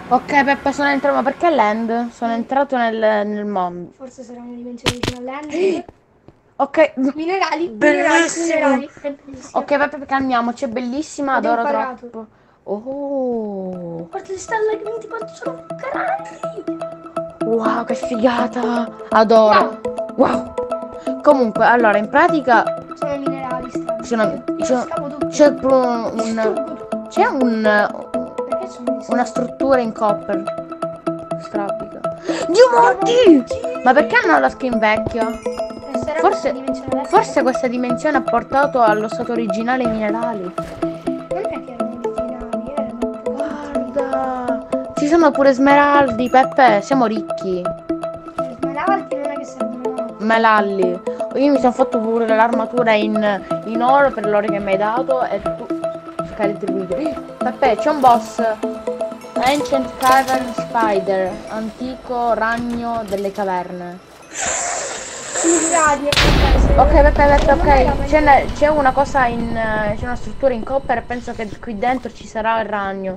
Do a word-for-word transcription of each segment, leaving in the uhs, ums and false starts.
Ok, Peppe, sono entrato. Ma perché Land? Sono entrato nel, nel mondo. Forse sarà una dimensione vicino all'end. Ok, Minerali, minerali, bellissimo. minerali. È bellissimo. Ok, Peppe, calmiamoci, è bellissima, Abbiamo adoro pagato. troppo. Oh, Guarda le stalagmiti quanto sono grandi. wow, che figata. Adoro. Wow. Wow. Comunque, allora, in pratica Sono minerali strani. c'è una, Io c'è, scavo tutto. c'è proprio un, Distruggo tutto. c'è un, Perché sono distrutto? una struttura in copper. Strabica. Dio morti! Ma perché hanno la skin vecchia? Sarà Forse, questa dimensione adesso? forse questa dimensione ha portato allo stato originale i minerali. Non è che erano minerali, erano Guarda, ci sono pure smeraldi, Peppe, siamo ricchi. gli smeraldi, non è che servono. Melalli. Io mi sono fatto pure l'armatura in, in oro per l'oro che mi hai dato e tu che retribuito. Peppe, c'è un boss. Ancient Cavern Spider, antico ragno delle caverne. Minerali, Ok, Peppe, Peppe, ok. C'è, c'è una cosa in. C'è una struttura in copper e penso che qui dentro ci sarà il ragno.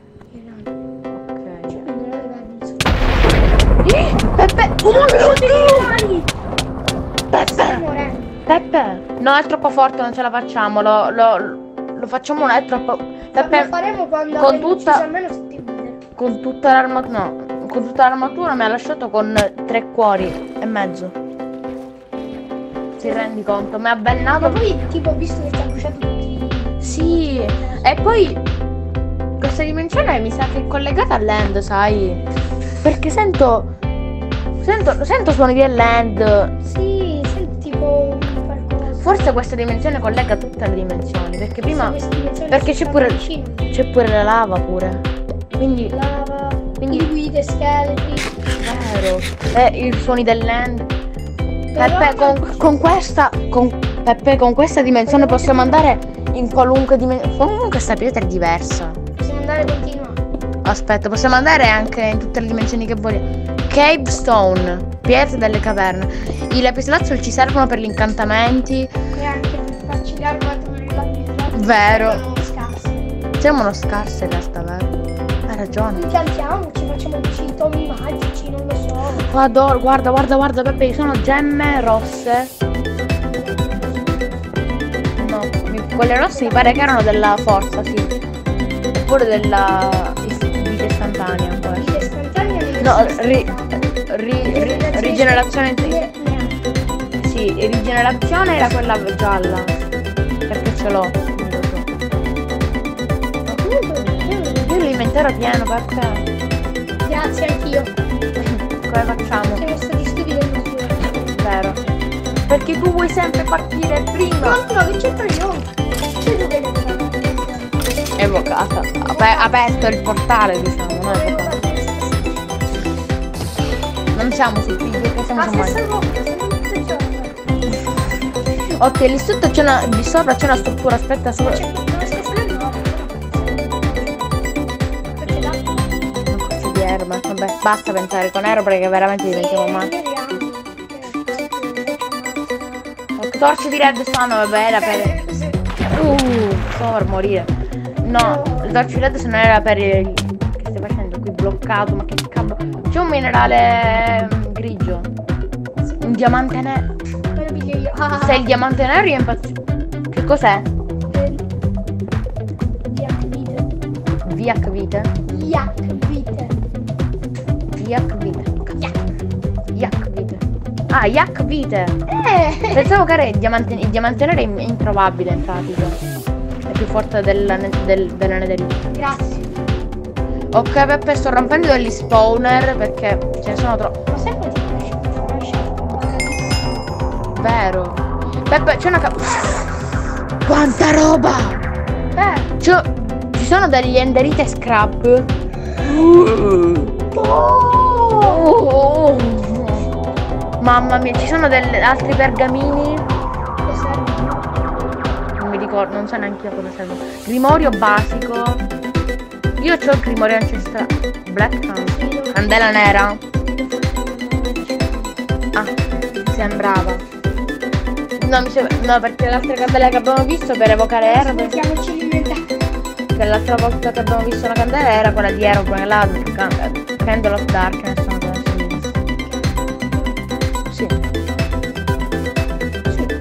Ok. Peppe! Oh mio Dio! Peppe! Peppe! No, è troppo forte, non ce la facciamo. Lo, lo, lo facciamo una, è troppo. Peppe, lo faremo quando con avremo tutta- ucciso almeno sette vite. con tutta l'armatura. No, con tutta l'armatura mi ha lasciato con tre cuori e mezzo. Ti rendi conto? Mi ha Ma avvelenato. poi tipo ho visto che ti ha bruciato tutti. Sì. E poi questa dimensione mi sa che è collegata all'end, sai? Perché sento. Sento, sento suoni di land. Sì, senti tipo qualcosa. Forse questa dimensione collega tutte le dimensioni. Perché prima. Queste dimensioni Perché si c'è stanno pure. vicino. C'è pure la lava pure. Quindi. Lava, Quindi- liquide, scheletri. Vero. E i suoni del land. Però- Peppe, con, con questa. Con, Peppe, con questa dimensione possiamo andare in qualunque dimensione. Comunque questa pietra è diversa. Possiamo andare continua. Aspetta, possiamo andare anche in tutte le dimensioni che vogliamo. Cave Stone, pietre delle caverne. I lapislazzuli ci servono per gli incantamenti. E anche per farci le armature lapislazzuli. Vero. Sono scarse. Siamo scarse in realtà, vero? Hai ragione. Ci piantiamo, ci facciamo dei tomi magici, non lo so. Adoro, guarda, guarda, guarda, Peppe, ci sono gemme rosse. No, mi- quelle rosse mi pare che erano della forza, sì. Oppure della vita istantanea, può essere. Vita istantanea nelle No, sistemi. ri, ri, ri- rigenerazione. Ne- neanche. Sì, rigenerazione era quella gialla. Perché ce l'ho. non lo so. Ma comunque io Io l'inventario pieno, perché? grazie anch'io. Come facciamo? Siamo stati stupidi nel nostro. Vero. Perché tu vuoi sempre partire prima. No, no, che c'entro io? C'è tu che devi fare. Evocata. Ape- aperto il portale, diciamo. Non, è evocato. Non siamo su P G, che siamo Ah, su se Minecraft. salvo, salvo tutto il giorno. Ok, lì sotto c'è una. Di sopra c'è una struttura, aspetta sopra. C'è non riesco a salire no. Perché là? Non posso di erba. Vabbè, basta pensare con erba perché veramente diventiamo male. Ok, torce di redstone, vabbè, era per. Uh, sto per morire. No, il torce di redstone era per il. Che stai facendo qui bloccato? Ma che cavolo. C'è un minerale mm, grigio. Un diamante nero. Me lo piglio io. Ah, Se il diamante nero io impazzisco. Che cos'è? Yak vite. Viac vite? Yak vite. Viac vite. Yak vite. Ah, yak vite. Eh. Pensavo che era il diamante, il diamante nero è in- introvabile in pratica. È più forte della, ne- del, della netherite. Grazie. Ok, Peppe, sto rompendo degli spawner perché ce ne sono troppo. Ma sai quanti conosci? Vero. Peppe, c'è una ca- Quanta roba! Eh. C'ho- Ci sono degli enderite scrap. Oh. Mamma mia, ci sono degli altri pergamini. Che serve? Non mi ricordo, non so neanche io cosa serve. Grimorio basico. Io ho il grimorio ancestrale. Black Hand. Candela nera. Ah, sembrava. No, mi sembra. No, perché le altre candele che abbiamo visto per evocare erbe. Mettiamoci l'inventario. Che l'altra volta che abbiamo visto una candela era quella di Aeroplane, la Candle of Darkness, una cosa simile. Sì. Sì.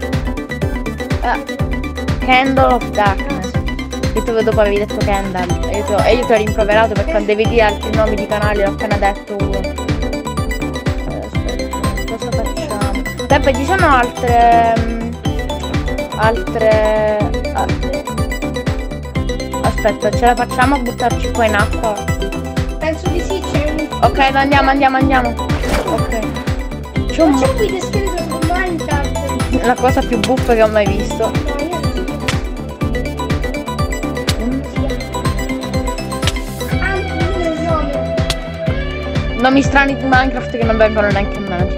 Eh, Candle of Darkness. E tu dopo avevi detto Candle. E io ti ho, e io ti ho rimproverato perché quando devi dire altri nomi di canali l'ho appena detto uno. Eh, aspetta, cosa facciamo? Peppe, ci sono altre... mh, altre... altre... Aspetta, ce la facciamo a buttarci qua in acqua? Penso di sì, c'è un... Ok, andiamo, andiamo, andiamo. Ok. C'è un... Ma c'è qui descritto in Minecraft. la cosa più buffa che ho mai visto. No, io non so. Anche il nome. Nomi strani di Minecraft che non vengono neanche a me.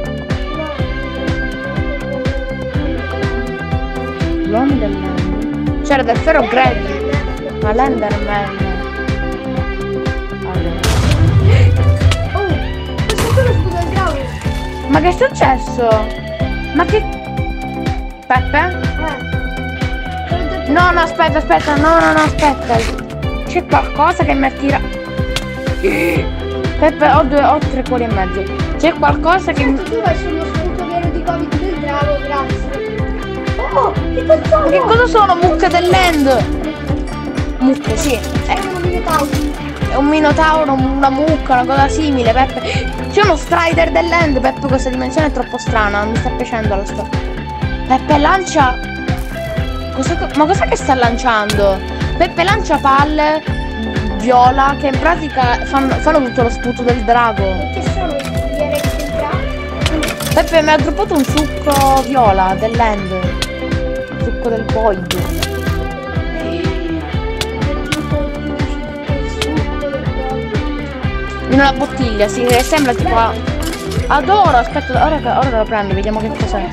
L'uomo dell'End. C'era del ferro grezzo. Ma l'Enderman. Allora. Oh, questo qui è lo scudo del drago. Ma che è successo? Ma che... Peppe? Eh. No, no, aspetta, aspetta, no, no, no, aspetta. C'è qualcosa che mi attira. Peppe, ho due, ho tre cuori e mezzo. C'è qualcosa che mi... Certo, tu vai sullo scudo vero di Covid del drago, grazie. Oh, che cosa sono? Che cosa sono? Mucche dell'End? Mucche, sì. È un minotauro. È un minotauro, una mucca, una cosa simile, Peppe. C'è uno strider dell'End, Peppe, questa dimensione è troppo strana, non mi sta piacendo la storia. Peppe lancia... Cosa... Ma cos'è che sta lanciando? Peppe lancia palle viola che in pratica fanno, fanno tutto lo sputo del drago. Che sono gli eretti del drago? Peppe mi ha droppato un succo viola dell'End. Il succo del void. In una bottiglia, sì, che sembra tipo... a- Adoro, aspetta, ora, ora lo prendo, vediamo che cos'è.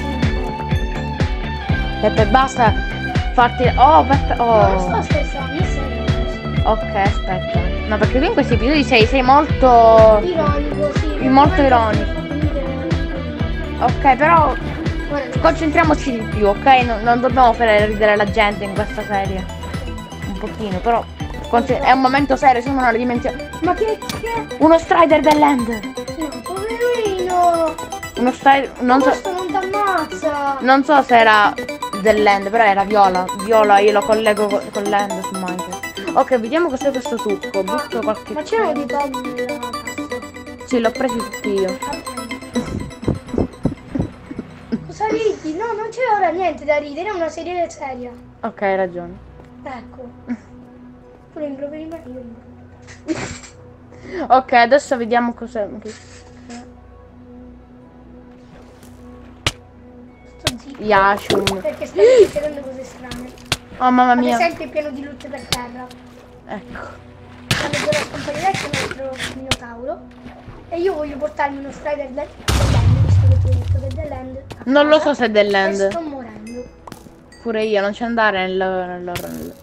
Peppe, basta farti... Oh, Peppe, No, non oh. sto scherzando, serio. Ok, aspetta. No, perché tu in questi episodi sei, sei molto... Ironico, sì. Molto ironico. Ok, però Guarda, concentriamoci di più, ok? Non, non dobbiamo fare ridere la gente in questa serie. Un pochino, però... conce- È un momento serio, siamo nella dimensione... ma che... che... Uno strider dell'End! No, poverino! Uno strider... Non so... Questo non t'ammazza! Non so se era dell'End, però era viola. Viola io lo collego co- con l'End su Minecraft. Ok, vediamo cos'è questo succo. Butto qualche... Ma c'erano dei topi nella cassa? Sì, l'ho preso tutti io. Cosa ridi? No, non c'è ora niente da ridere, è una serie seria. Ok, hai ragione. Ecco. Tu lo improveri me, io lo improveri. Ok, adesso vediamo cos'è. Sto zitto. Yashun. Perché stai succedendo cose strane. Oh mamma Ad mia. esempio è pieno di luce per terra. Ecco. Quando dove scomparirà c'è un altro minotauro. E io voglio portarmi uno strider del- dell'end, visto che ti ho detto che è dell'end. Non lo so se è E dell'End. sto morendo. Pure io, non c'è andare nel... nel... nel...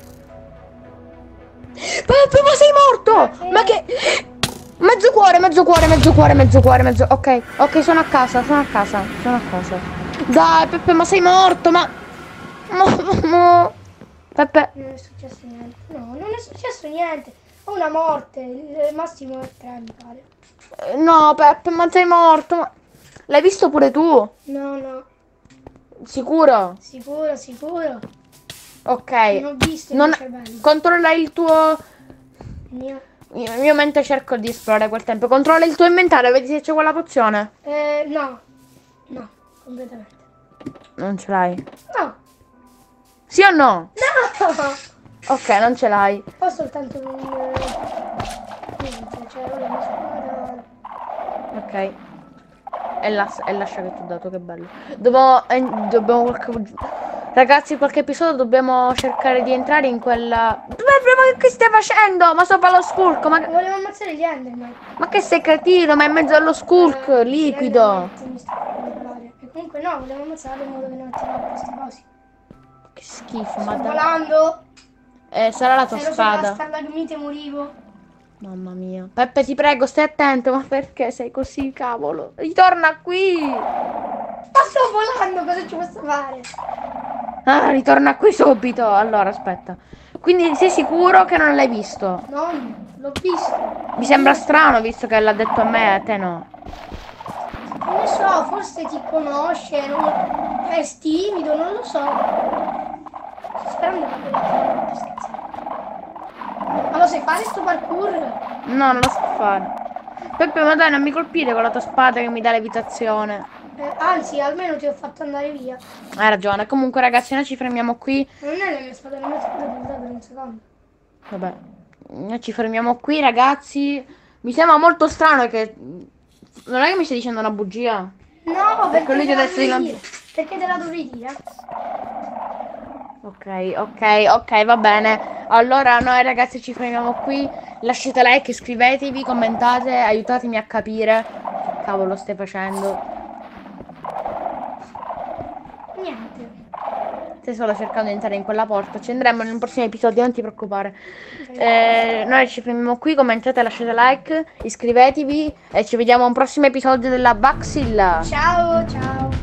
Peppe, ma sei morto! Ma che... Mezzo cuore, mezzo cuore, mezzo cuore, mezzo cuore, mezzo... Ok, ok, sono a casa, sono a casa, sono a casa. Dai, Peppe, ma sei morto, ma... Peppe... Non è successo niente. No, non è successo niente. Ho una morte. Il massimo è tre, mi pare. Eh, No, Peppe, ma sei morto. ma- L'hai visto pure tu? No, no. Sicuro? Sicuro, sicuro. Ok. Non ho visto il Non... mio cervello. Controlla il tuo... Il mio... Io, io mentre cerco di esplorare quel tempo. Controlla il tuo inventario, vedi se c'è quella pozione. Eh, no. No, completamente. Non ce l'hai. No. Sì o no? No! Ok, non ce l'hai. Ho soltanto un... eh, niente, cioè ho la mia spada. Ok. E, la, e lascia che ti ho dato, che bello. Dobbiamo... eh, dobbiamo qualche... Ragazzi, qualche episodio dobbiamo cercare di entrare in quella... Ma che stai facendo? Ma sopra lo sculco, ma... Volevo ammazzare gli Enderman. Ma che sei cretino? Ma in mezzo allo sculco, Eh, liquido. gli Enderman mi stanno facendo volare. E comunque no, volevo ammazzarlo in modo che non attivavo questi cosi. Che schifo, Sto ma dai. volando. Eh, sarà la tua Se ero sopra la spada. stalagmite morivo. Mamma mia. Peppe, ti prego, stai attento. Ma perché sei così, cavolo? Ritorna qui. Ma sto volando, cosa ci posso fare? Ah, ritorna qui subito. Allora, aspetta. Quindi sei sicuro che non l'hai visto? No, l'ho visto. Mi sembra strano visto che l'ha detto a me e a te no. Non ne so, forse ti conosce, non... è timido, non lo so. Sto sperando che per scherzare. Ma lo sai fare sto parkour? No, non lo so fare. Peppe, ma dai, non mi colpire con la tua spada che mi dà levitazione. Eh, anzi, almeno ti ho fatto andare via. Hai ragione. Comunque, ragazzi, noi ci fermiamo qui. Non è la mia spada, la mia spada è buttata per un secondo. Vabbè, noi ci fermiamo qui, ragazzi. Mi sembra molto strano che... Non è che mi stai dicendo una bugia? No, perché, lui ti te ha la detto di dovrei non... dire. Perché te la dovrei dire. Ok, ok, ok, va bene. Allora noi ragazzi ci fermiamo qui. Lasciate like, iscrivetevi, commentate, aiutatemi a capire che cavolo stai facendo. Niente. Stai solo cercando di entrare in quella porta. Ci andremo nel prossimo episodio, non ti preoccupare. Eh, noi ci fermiamo qui, commentate, lasciate like, iscrivetevi e ci vediamo a un prossimo episodio della Baxilla. Ciao, ciao.